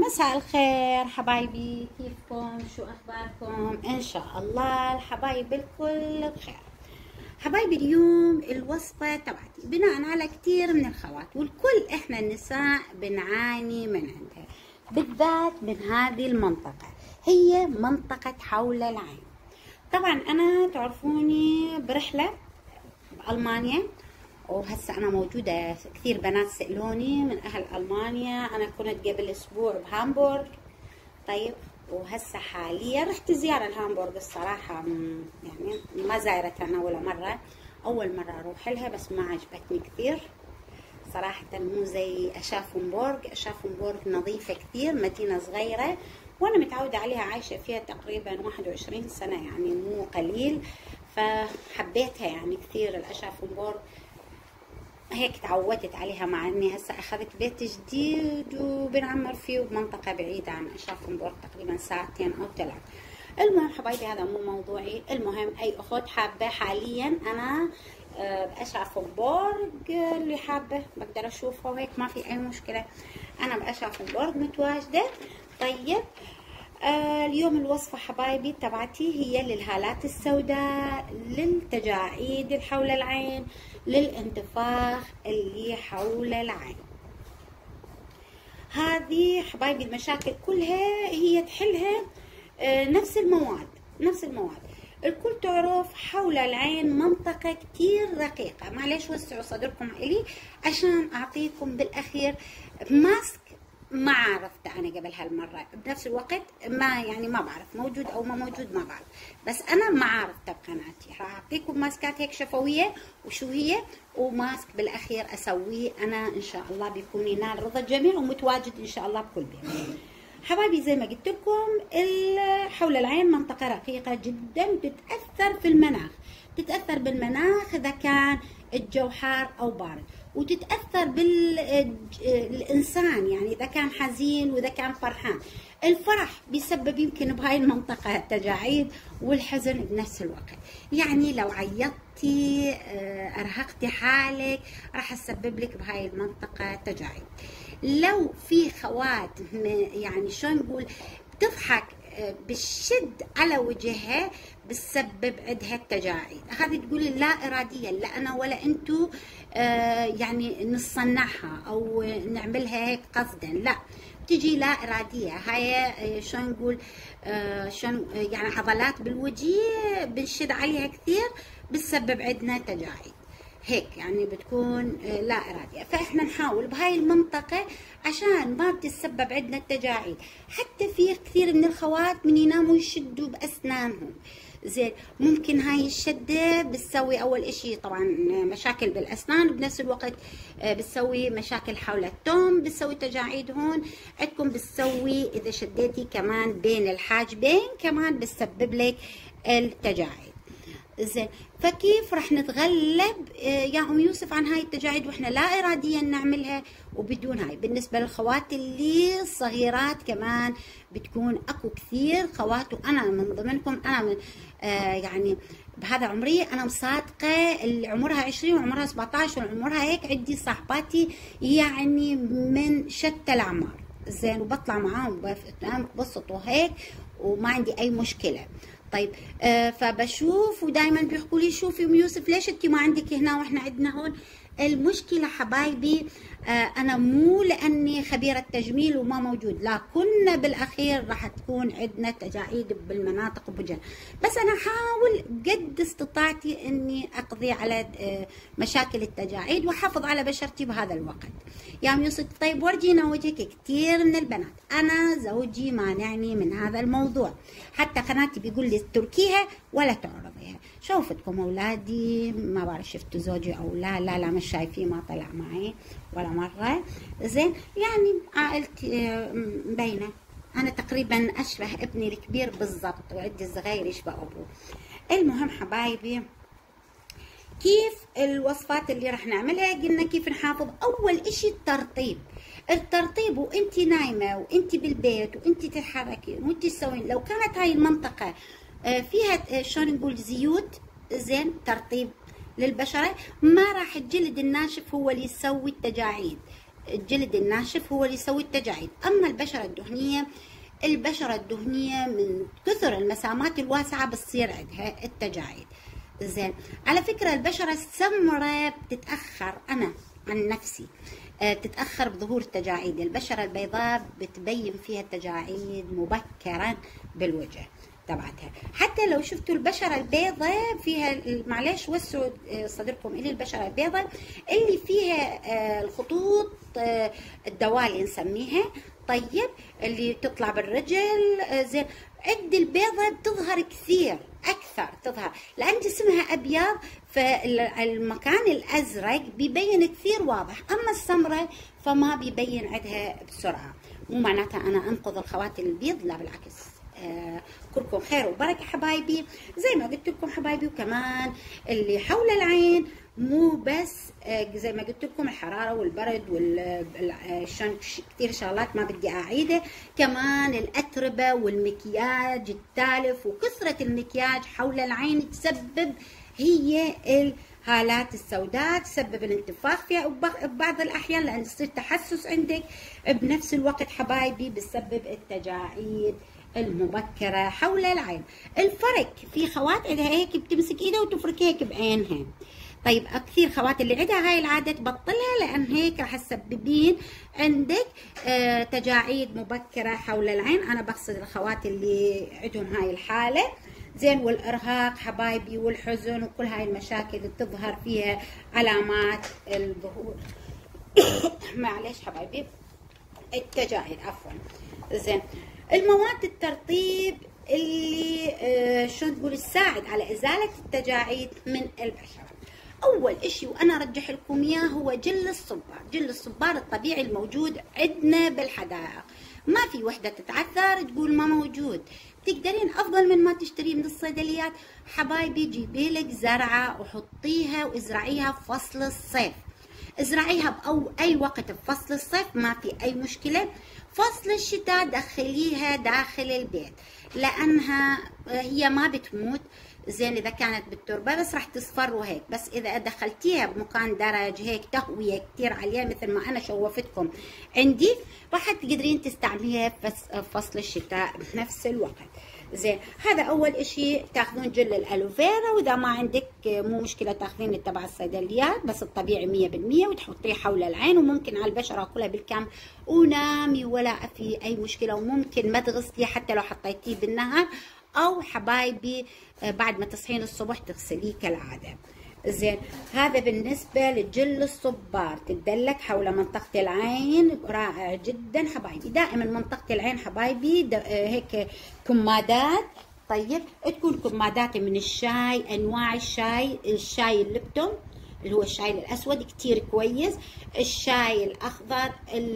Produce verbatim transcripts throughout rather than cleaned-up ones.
مساء الخير حبايبي، كيفكم؟ شو اخباركم؟ ان شاء الله الحبايب الكل بخير. حبايبي اليوم الوصفة تبعتي بناء على كتير من الخوات والكل احنا النساء بنعاني من عندها، بالذات من هذه المنطقة، هي منطقة حول العين. طبعا انا تعرفوني برحلة بألمانيا، وهسه انا موجوده. كثير بنات سالوني من اهل المانيا. انا كنت قبل اسبوع بهامبورغ، طيب، وهسه حاليا رحت زياره لهامبورغ. الصراحه يعني ما زايرتها انا ولا مره، اول مره اروح لها، بس ما عجبتني كثير صراحه. مو زي اشافنبورغ. اشافنبورغ نظيفه كثير، مدينه صغيره وانا متعوده عليها، عايشه فيها تقريبا واحد وعشرين سنه، يعني مو قليل، فحبيتها يعني كثير الاشافنبورغ. هيك تعودت عليها، مع اني هسه اخذت بيت جديد وبنعمر فيه بمنطقه بعيده عن اشافنبورغ تقريبا ساعتين او ثلاث. المهم حبايبي هذا مو موضوعي. المهم اي اخت حابه حاليا انا باشافنبورغ، اللي حابه بقدر اشوفها وهيك، ما في اي مشكله. انا باشافنبورغ متواجده. طيب آه اليوم الوصفة حبايبي تبعتي هي للهالات السوداء، للتجاعيد اللي حول العين، للانتفاخ اللي حول العين. هذه حبايبي المشاكل كلها هي تحلها آه نفس المواد نفس المواد. الكل تعرف حول العين منطقة كتير رقيقة. معلش وسعوا صدركم إلي عشان أعطيكم بالأخير ماسك ما عرفته انا قبل هالمره، بنفس الوقت ما يعني ما بعرف موجود او ما موجود، ما بعرف، بس انا ما عرفته بقناتي. راح اعطيكم ماسكات هيك شفويه وشو هي، وماسك بالاخير اسويه انا ان شاء الله بيكون ينال رضا الجميع ومتواجد ان شاء الله بكل بيت. حبايبي زي ما قلت لكم حول العين منطقه رقيقه جدا، تتاثر في المناخ، تتاثر بالمناخ اذا كان الجو حار او بارد، وتتأثر بالإنسان يعني إذا كان حزين وإذا كان فرحان. الفرح بيسبب يمكن بهاي المنطقة تجاعيد، والحزن بنفس الوقت. يعني لو عيطتي أرهقتي حالك راح تسبب لك بهاي المنطقة تجاعيد. لو في خوات يعني شلون نقول بتضحك بالشد على وجهها بتسبب عندها التجاعيد. هذه تقول لا اراديا، لا انا ولا انتو آه يعني نصنعها او نعملها هيك قصدا، لا تجي لا اراديه. هاي شلون نقول آه شلون يعني عضلات بالوجه بنشد عليها كثير بتسبب عندنا تجاعيد، هيك يعني بتكون لا اراديه. فاحنا نحاول بهاي المنطقه عشان ما بتتسبب عندنا التجاعيد. حتى في كثير من الخوات من يناموا يشدوا باسنانهم، زين ممكن هاي الشده بتسوي اول اشي طبعا مشاكل بالاسنان، بنفس الوقت بتسوي مشاكل حول التوم، بتسوي تجاعيد هون عندكم، بتسوي اذا شديتي كمان بين الحاجبين كمان بتسبب لك التجاعيد. زين فكيف رح نتغلب يا ام يوسف عن هاي التجاعيد واحنا لا اراديا نعملها وبدون هاي؟ بالنسبه للخوات اللي صغيرات كمان بتكون اكو كثير خوات، وانا من ضمنكم. انا من آه يعني بهذا عمري انا مصادقه اللي عمرها عشرين وعمرها سبعطعش وعمرها هيك، عندي صاحباتي يعني من شتى الاعمار، زين، وبطلع معاهم ببسطوا هيك وما عندي اي مشكله. طيب آه فبشوف ودائما بيحكوا لي شوفي ام يوسف ليش انت ما عندك هنا واحنا عندنا هون؟ المشكله حبايبي آه انا مو لاني خبيره تجميل وما موجود، لا، كنا بالاخير راح تكون عندنا تجاعيد بالمناطق وبجن، بس انا احاول قد استطاعتي اني اقضي على آه مشاكل التجاعيد واحافظ على بشرتي بهذا الوقت. يا ام يوسف طيب ورجينا وجهك. كثير من البنات انا زوجي مانعني من هذا الموضوع، حتى قناتي بيقول لي تركيها ولا تعرضيها. شوفتكم اولادي ما بعرف شفتوا زوجي او لا، لا لا مش شايفيه، ما طلع معي ولا مره، زين، يعني عائلتي مبينه. انا تقريبا اشبه ابني الكبير بالضبط، وعندي الصغير يشبه ابوه. المهم حبايبي كيف الوصفات اللي راح نعملها؟ قلنا كيف نحافظ. اول اشي الترطيب. الترطيب وانت نايمه وانت بالبيت وانت تتحركين وانت تسوين. لو كانت هاي المنطقه فيها شلون نقول زيوت، زين، ترطيب للبشره، ما راح الجلد الناشف هو اللي يسوي التجاعيد. الجلد الناشف هو اللي يسوي التجاعيد. اما البشرة الدهنية، البشرة الدهنية من كثر المسامات الواسعة بتصير عندها التجاعيد. زين، على فكرة البشرة السمراء بتتأخر، أنا عن نفسي بتتأخر بظهور التجاعيد. البشرة البيضاء بتبين فيها التجاعيد مبكرا بالوجه تبعتها. حتى لو شفتوا البشرة البيضاء فيها، معلش وسعوا صدركم إلي، البشرة البيضاء اللي فيها الخطوط الدوالي نسميها، طيب اللي تطلع بالرجل، زين عند البيضة بتظهر كثير أكثر تظهر، لأن جسمها أبيض فالمكان الأزرق بيبين كثير واضح. أما السمراء فما بيبين عندها بسرعة. مو معناتها أنا أنقذ الخواتم البيض، لا بالعكس. آه كلكم خير وبركة حبايبي. زي ما قلت لكم حبايبي، وكمان اللي حول العين مو بس آه زي ما قلت لكم الحرارة والبرد والشن كثير شغلات ما بدي أعيدها، كمان الأتربة والمكياج التالف وكثرة المكياج حول العين تسبب هي الهالات السوداء، تسبب الانتفاخ فيها وبعض الأحيان لأن يصير تحسس عندك. بنفس الوقت حبايبي بسبب التجاعيد المبكرة حول العين. الفرق في خوات عندها هيك بتمسك ايدها وتفرك هيك بعينها. طيب كثير خوات اللي عندها هاي العادة تبطلها، لأن هيك رح تسببين عندك آه تجاعيد مبكرة حول العين. أنا بقصد الخوات اللي عندهم هاي الحالة، زين، والإرهاق حبايبي والحزن وكل هاي المشاكل اللي بتظهر فيها علامات الظهور معلش حبايبي التجاعيد، عفوا. زين، المواد الترطيب اللي آه شلون تقول تساعد على ازاله التجاعيد من البشره. اول اشي وانا ارجح لكم اياه هو جل الصبار. جل الصبار الطبيعي الموجود عندنا بالحدائق، ما في وحده تتعثر تقول ما موجود. تقدرين افضل من ما تشتريه من الصيدليات حبايبي، جيبي لك زرعه وحطيها وازرعيها في فصل الصيف. ازرعيها بأو أي وقت بفصل الصيف ما في أي مشكلة. فصل الشتاء دخليها داخل البيت، لأنها هي ما بتموت. زين إذا كانت بالتربة بس راح تصفر وهيك، بس إذا دخلتيها بمكان درج هيك تهوية كتير عليها مثل ما أنا شوفتكم عندي، راح تقدرين تستعمليها في فصل الشتاء بنفس الوقت. زين، هذا اول اشي. تاخذون جل الالوفيرا، واذا ما عندك مو مشكله تاخذين تبع الصيدليات بس الطبيعي مية بالمية وتحطيه حول العين، وممكن على البشره كلها بالكامل ونامي ولا في اي مشكله. وممكن ما تغسليه حتى لو حطيتيه بالنهار، او حبايبي بعد ما تصحين الصبح تغسليه كالعاده. زين، هذا بالنسبة للجل الصبار. تدلك حول منطقة العين، رائع جدا حبايبي. دائما منطقة العين حبايبي هيك كمادات، طيب تكون كمادات من الشاي، انواع الشاي، الشاي الليبتون اللي هو الشاي الاسود كتير كويس، الشاي الاخضر،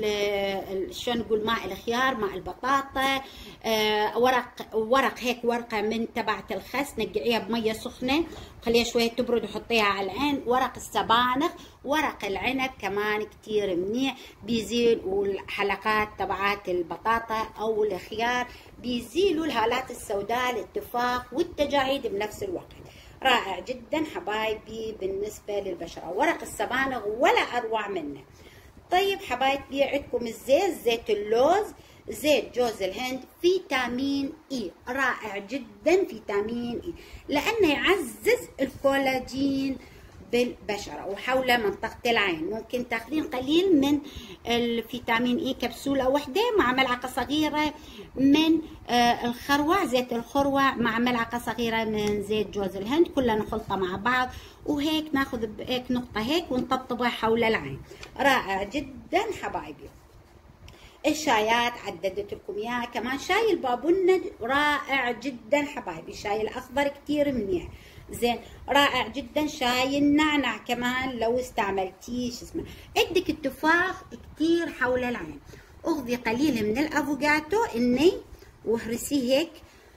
شلون نقول ماء الخيار، ماء البطاطا، آه ورق ورق هيك ورقه من تبعة الخس، نقعيها بميه سخنه خليها شويه تبرد وحطيها على العين. ورق السبانخ، ورق العنب كمان كتير منيح بيزيل، والحلقات تبعات البطاطا او الخيار بيزيلوا الهالات السوداء، الاتفاق والتجاعيد بنفس الوقت. رائع جدا حبايبي بالنسبة للبشرة. ورق السبانخ ولا أروع منه. طيب حبايبي عندكم الزيت، زيت اللوز، زيت جوز الهند، فيتامين اي، رائع جدا فيتامين اي، لأنه يعزز الكولاجين بالبشرة وحول منطقة العين. ممكن تاخذين قليل من الفيتامين اي، كبسولة واحدة مع ملعقة صغيرة من الخروع، زيت الخروع، مع ملعقة صغيرة من زيت جوز الهند، كلها نخلطها مع بعض وهيك ناخذ هيك نقطة هيك ونطبطبها حول العين. رائع جدا حبايبي. الشايات عددت لكم اياها، كمان شاي البابونج رائع جدا حبايبي، الشاي الاخضر كتير منيح. زين، رائع جدا. شاي النعنع كمان لو استعملتيه شو اسمه. عندك التفاح كتير حول العين، اخذي قليل من الافوكاتو الني وهرسيه هيك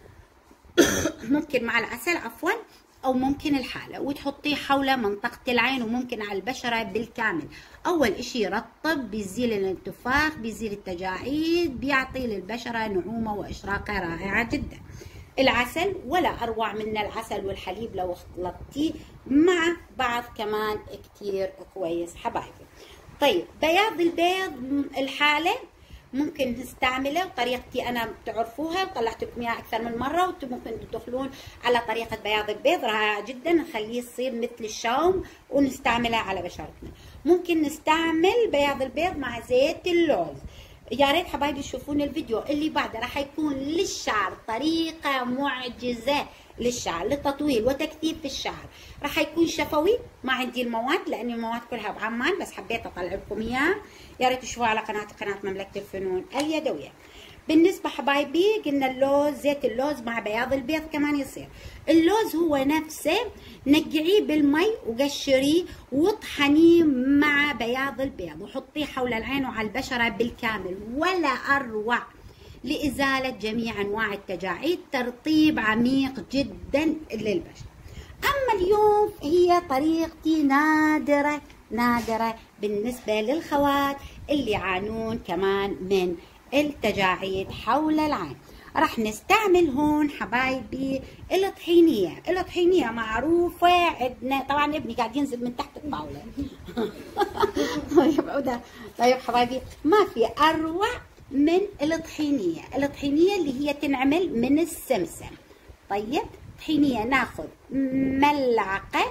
ممكن مع العسل عفوا، او ممكن الحالة، وتحطيه حول منطقة العين وممكن على البشرة بالكامل. اول اشي يرطب، بيزيل الانتفاخ، بيزيل التجاعيد، بيعطي للبشرة نعومة واشراقة رائعة جدا. العسل ولا اروع من العسل والحليب لو اختلطتيه مع بعض كمان كتير كويس حبايبي. طيب بياض البيض الحالة ممكن نستعمله بطريقتي انا بتعرفوها، طلعت لكم اياها اكثر من مره، وانتم ممكن تدخلون على طريقه بياض البيض رائع جدا، نخليه يصير مثل الشوم ونستعمله على بشرتنا. ممكن نستعمل بياض البيض مع زيت اللوز. يا ريت حبايبي تشوفون الفيديو اللي بعده، راح يكون للشعر طريقه معجزه للشعر لتطويل وتكثيف في الشعر، راح يكون شفوي. ما عندي المواد لان المواد كلها بعمان، بس حبيت اطلع لكم اياها. يا ريت تشوفوها على قناتي، قناه مملكه الفنون اليدويه. بالنسبه حبايبي قلنا اللوز، زيت اللوز مع بياض البيض كمان يصير. اللوز هو نفسه نقعيه بالمي وقشريه واطحنيه مع بياض البيض وحطيه حول العين وعلى البشره بالكامل، ولا اروع لازاله جميع انواع التجاعيد، ترطيب عميق جدا للبشره. اما اليوم هي طريقتي نادره نادره بالنسبه للخوات اللي يعانون كمان من التجاعيد حول العين. راح نستعمل هون حبايبي الطحينيه. الطحينيه معروفه عندنا، طبعا ابني قاعد ينزل من تحت الطاوله. طيب طيب حبايبي، ما في اروع من الطحينيه. الطحينيه اللي هي تنعمل من السمسم. طيب طحينيه ناخذ ملعقه،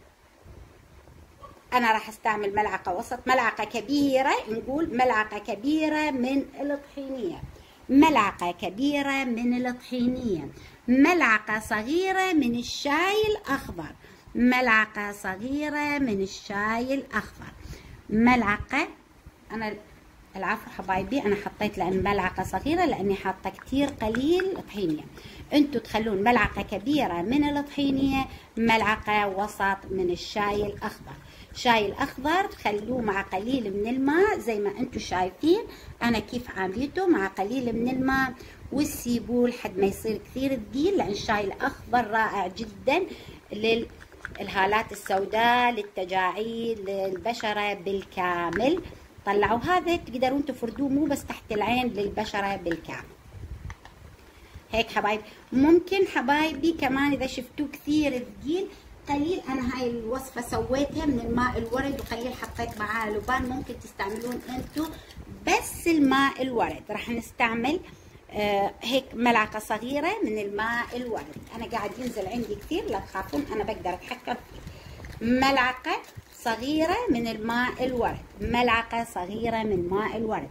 انا راح استعمل ملعقه وسط، ملعقه كبيره، نقول ملعقه كبيره من الطحينيه، ملعقه كبيره من الطحينيه، ملعقه صغيره من الشاي الاخضر، ملعقه صغيره من الشاي الاخضر، ملعقه، انا العفو حبايبي انا حطيت لان ملعقه صغيره لاني حاطه كتير قليل طحينيه، انتوا تخلون ملعقه كبيره من الطحينيه، ملعقه وسط من الشاي الاخضر. الشاي الاخضر خلوه مع قليل من الماء زي ما انتم شايفين انا كيف عامليته، مع قليل من الماء، وتسيبوه لحد ما يصير كثير ثقيل، لان الشاي الاخضر رائع جدا للهالات السوداء، للتجاعيد، للبشره بالكامل. طلعوا هذا تقدرون تفردوه مو بس تحت العين، للبشره بالكامل. هيك حبايبي. ممكن حبايبي كمان اذا شفتوه كثير ثقيل قليل، انا هاي الوصفه سويتها من الماء الورد وقليل حطيت معاها لبان، ممكن تستعملون انتم بس الماء الورد. راح نستعمل آه هيك ملعقه صغيره من الماء الورد، انا قاعد ينزل عندي كثير لا تخافون انا بقدر اتحكم فيه. ملعقه صغيره من الماء الورد، ملعقه صغيره من ماء الورد،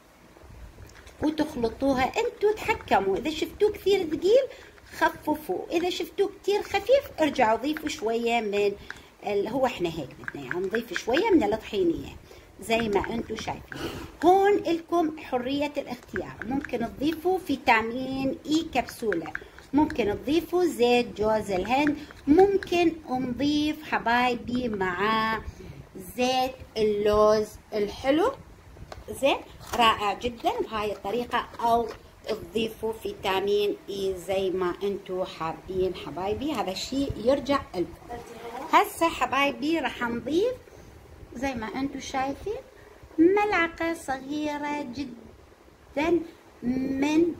وتخلطوها انتم تحكموا. اذا شفتوه كثير ثقيل خففوا، اذا شفتوه كتير خفيف ارجعوا ضيفوا شويه من ال... هو احنا هيك بدنا يعني نضيف شويه من الطحينيه زي ما انتم شايفين. هون لكم حريه الاختيار، ممكن تضيفوا فيتامين اي كبسوله، ممكن تضيفوا زيت جوز الهند، ممكن نضيف حبايبي مع زيت اللوز الحلو، زين رائع جدا بهاي الطريقه، او تضيفوا فيتامين اي زي ما انتم حابين حبايبي، هذا الشيء يرجع لكم. هسه حبايبي راح نضيف زي ما انتم شايفين ملعقه صغيره جدا من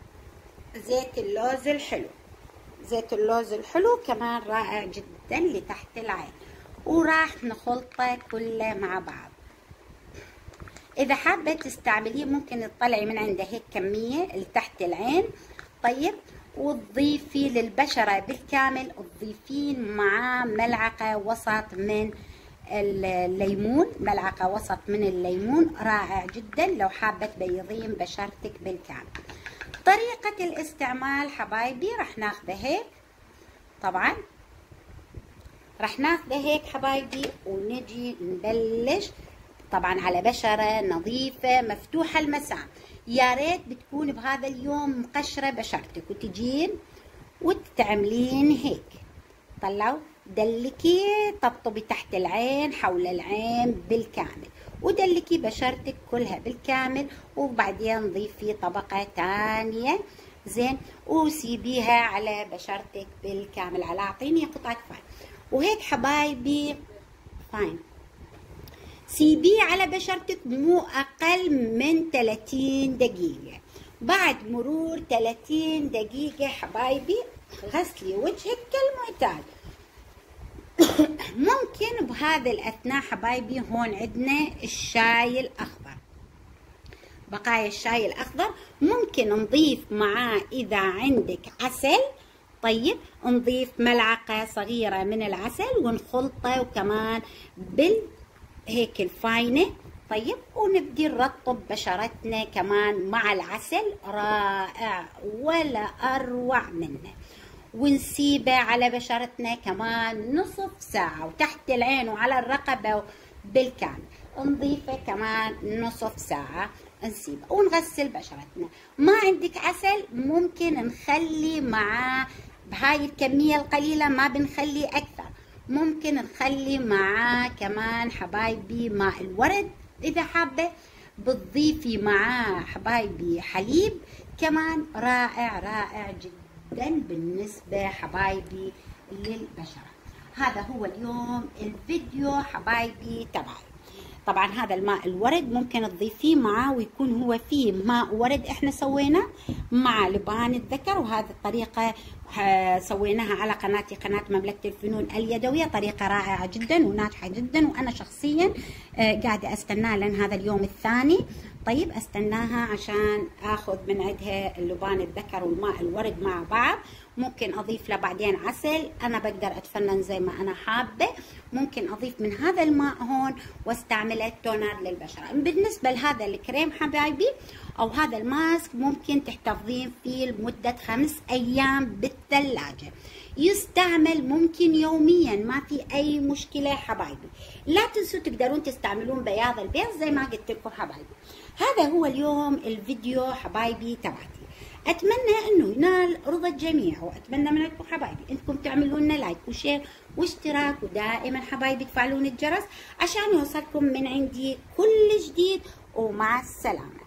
زيت اللوز الحلو. زيت اللوز الحلو كمان رائع جدا لتحت العين، وراح نخلطه كله مع بعض. اذا حابه تستعمليه ممكن تطلعي من عنده هيك كميه لتحت العين، طيب، وتضيفي للبشره بالكامل، تضيفين معاه ملعقه وسط من الليمون، ملعقه وسط من الليمون رائع جدا لو حابه تبيضين بشرتك بالكامل. طريقه الاستعمال حبايبي راح ناخذه هيك، طبعا راح ناخذه هيك حبايبي ونجي نبلش طبعا على بشرة نظيفة مفتوحة المسام. يا ريت بتكون بهذا اليوم مقشرة بشرتك، وتجين وتعملين هيك، طلعوا دلكي، طبطبي تحت العين حول العين بالكامل، ودلكي بشرتك كلها بالكامل، وبعدين ضيفي طبقة ثانية زين، وسيبيها على بشرتك بالكامل. على اعطيني قطعة فاين، وهيك حبايبي فاين سيبيه على بشرتك مو أقل من ثلاثين دقيقة. بعد مرور ثلاثين دقيقة حبايبي غسلي وجهك كالمعتاد. ممكن بهذا الأثناء حبايبي هون عندنا الشاي الأخضر، بقايا الشاي الأخضر ممكن نضيف معاه إذا عندك عسل. طيب نضيف ملعقة صغيرة من العسل ونخلطه وكمان بال هيك الفاينة. طيب ونبدي نرطب بشرتنا كمان مع العسل، رائع ولا أروع منه. ونسيبه على بشرتنا كمان نصف ساعة، وتحت العين وعلى الرقبة بالكامل نضيفه كمان نصف ساعة نسيبه ونغسل بشرتنا. ما عندك عسل ممكن نخلي معاه بهاي الكمية القليلة، ما بنخلي أكثر، ممكن نخلي معاه كمان حبايبي ماء الورد. إذا حابة بتضيفي معاه حبايبي حليب كمان، رائع رائع جدا بالنسبة حبايبي للبشرة. هذا هو اليوم الفيديو حبايبي تبعي. طبعا هذا الماء الورد ممكن تضيفيه معاه ويكون هو فيه ماء ورد احنا سويناه مع لبان الذكر، وهذه الطريقة سويناها على قناتي قناة مملكة الفنون اليدوية، طريقة رائعة جدا وناجحة جدا، وانا شخصيا قاعدة استناها لان هذا اليوم الثاني. طيب استناها عشان اخذ من عندها اللبان الذكر والماء الورد مع بعض. ممكن اضيف له بعدين عسل، انا بقدر اتفنن زي ما انا حابه. ممكن اضيف من هذا الماء هون واستعمله تونر للبشره. بالنسبه لهذا الكريم حبايبي او هذا الماسك ممكن تحتفظين فيه لمده خمس ايام بالثلاجه، يستعمل ممكن يوميا، ما في اي مشكله حبايبي. لا تنسوا تقدرون تستعملون بياض البيض زي ما قلت لكم حبايبي. هذا هو اليوم الفيديو حبايبي تبعتي. اتمنى انه ينال رضا الجميع، واتمنى منكم حبايبي انكم تعملوا لنا لايك وشير واشتراك، ودائما حبايبي تفعلون الجرس عشان يوصلكم من عندي كل جديد. ومع السلامه.